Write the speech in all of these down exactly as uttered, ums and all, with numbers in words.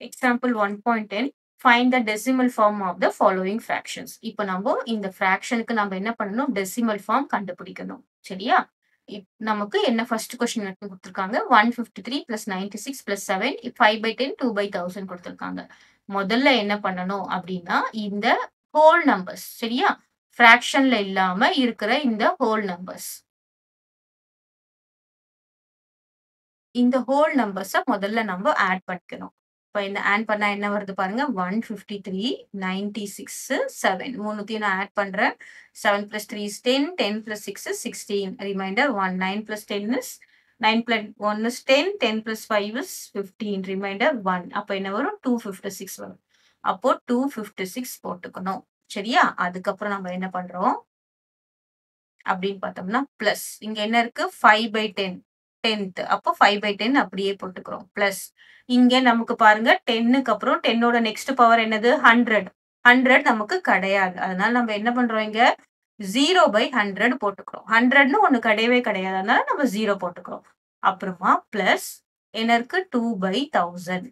Example one point ten. Find the decimal form of the following fractions. இப்போ நம்ம இந்த fractionக்கு நம்ம என்ன பண்ணணும்? Decimal form கண்டுபிடிக்கணும். சரியா? இப் நமக்கு என்ன first question கொடுத்திருக்காங்க? one fifty-three plus ninety-six plus seven, five by ten, two by one thousand கொடுத்திருக்காங்க. முதல்ல என்ன பண்ணணும் அப்படின்னா இந்த whole numbers. சரியா? fractionல இல்லாம இருக்கிற இந்த whole numbers. இந்த whole numbers முதல்ல நம்ம add பண்ணிக்கணும். இப்போ இந்த ஆட் பண்ணா என்ன வருது பாருங்க one fifty-three, ninety-six, seven. மூணுத்தையும் நான் ஆட் பண்றேன். seven plus three is ten, ten plus six is sixteen. Remainder one. nine plus ten is nine plus one is ten, ten plus five is fifteen. Remainder one. அப்ப என்ன வரும் two fifty-six வரும். அப்போ two fifty-six போட்டுக்கணும். சரியா? அதுக்கப்புறம் நம்ம என்ன பண்றோம் அப்படின்னு பார்த்தோம்னா பிளஸ் இங்க என்ன இருக்கு five by ten. tenth. அப்போ five by ten அப்படியே போட்டுக்கிறோம். பிளஸ் இங்க நமக்கு பாருங்க டென்னுக்கு அப்புறம் டென்னோட நெக்ஸ்ட் பவர் என்னது ஹண்ட்ரட். ஹண்ட்ரட் நமக்கு கிடையாது. அதனால நம்ம என்ன பண்றோம் இங்க ஜீரோ பை ஹண்ட்ரட் போட்டுக்கிறோம். ஹண்ட்ரட்னு ஒண்ணு கிடையவே கிடையாது. அதனால நம்ம ஜீரோ போட்டுக்கிறோம். அப்புறமா பிளஸ் என்ன இருக்கு டூ பை தௌசண்ட்.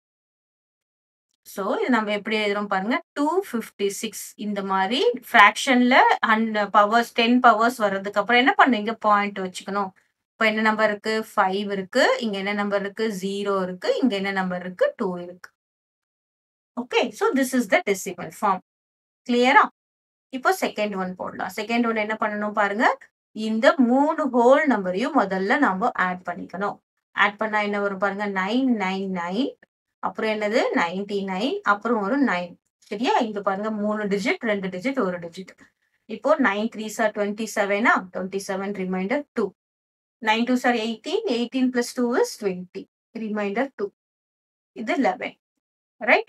சோ இது நம்ம எப்படி எழுதுறோம் பாருங்க two fifty-six. இந்த மாதிரி ஃபிராக்ஷன்ல பவர்ஸ் டென் பவர்ஸ் வர்றதுக்கு அப்புறம் என்ன பண்ணுங்க பாயிண்ட் வச்சுக்கணும். இப்போ என்ன நம்பர் இருக்கு five இருக்கு, இங்க என்ன நம்பர் இருக்கு zero இருக்கு, இங்க என்ன நம்பர் இருக்கு two இருக்கு. Okay, so this is the decimal form. கிளியரா? இப்போ செகண்ட் ஒன் போடலாம். செகண்ட் ஒன் என்ன பண்ணணும் பாருங்க இந்த மூணு ஹோல் நம்பரையும் முதல்ல நம்ம ஆட் பண்ணிக்கணும். ஆட் பண்ணா என்ன வரும் பாருங்க nine nine nine, அப்புறம் என்னது ninety-nine, அப்புறம் ஒரு nine. சரியா? இங்க பாருங்க மூணு டிஜிட், ரெண்டு டிஜிட், ஒரு டிஜிட். இப்போ nine threes are twenty-seven, twenty-seven remainder two. nine twos are eighteen, eighteen plus two is twenty. Remainder two. இது eleven. Right?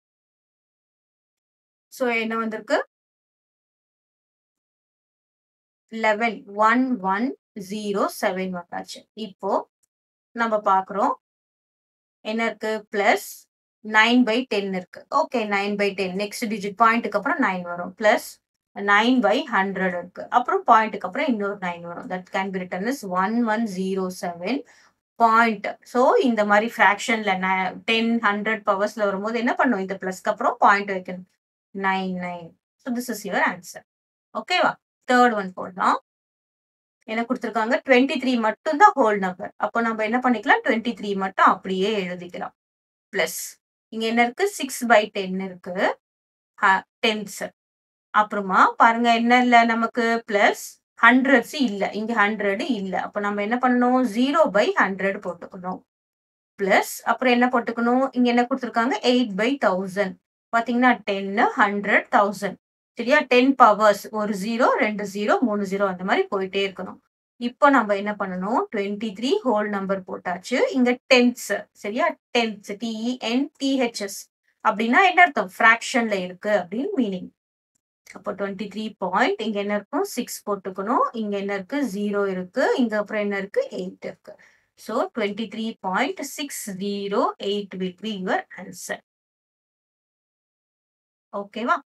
So, என்ன வந்திருக்கு? eleven, one, one, zero, seven வந்தாச்சு. இப்போ நம்ம பார்க்கிறோம் என்ன இருக்கு பிளஸ் nine by ten இருக்கு. Okay, nine by ten. Next digit பாயிண்ட்க்கு அப்புறம் nine வரும். Plus nine by one hundred இருக்கு. அப்புறம் பாயிண்ட்க்கு அப்புறம் இன்னொரு nine வரும். That can be written as one one zero seven point. So இந்த மாதிரி ஃபிராக்ஷன்ல ten, one hundred பவர்ஸ்ல வரும்போது என்ன பண்ணும் இந்த பிளஸ்க்கு அப்புறம் பாயிண்ட் வைக்கணும். nine nine. So this is your answer. ஓகேவா? தேர்ட் ஒன் போடலாம். என்ன கொடுத்திருக்காங்க twenty-three மட்டும் தான் ஹோல் நம்பர். அப்போ நம்ம என்ன பண்ணிக்கலாம் twenty-three மட்டும் அப்படியே எழுதிக்கலாம். பிளஸ் இங்க என்ன இருக்கு six by ten இருக்கு. டென்ஸ். அப்புறமா பாருங்க என்ன இல்ல நமக்கு பிளஸ் ஹண்ட்ரட்ஸ் இல்ல. இங்க ஹண்ட்ரட் இல்ல. அப்ப நம்ம என்ன பண்ணணும் ஜீரோ பை ஹண்ட்ரட் போட்டுக்கணும். பிளஸ் அப்புறம் என்ன போட்டுக்கணும் இங்க என்ன கொடுத்திருக்காங்க எயிட் பை தௌசண்ட். பாத்தீங்கன்னா டென், ஹண்ட்ரட், தௌசண்ட். சரியா? டென் பவர்ஸ் ஒரு ஜீரோ, ரெண்டு ஜீரோ, மூணு ஜீரோ அந்த மாதிரி போயிட்டே இருக்கணும். இப்போ நம்ம என்ன பண்ணணும் twenty-three ஹோல் நம்பர் போட்டாச்சு. இங்க டென்ஸ். சரியா? Tens T E N T H S அப்படின்னா என்ன அர்த்தம் ஃபிராக்ஷன்ல இருக்கு அப்படின்னு மீனிங். அப்போ twenty-three பாயிண்ட் இங்க என்ன இருக்கும் six போட்டுக்கணும். இங்க என்ன இருக்கு zero இருக்கு. இங்க அப்புறம் என்ன இருக்கு eight இருக்கு. So twenty-three point six zero eight will be your answer. ஓகேவா?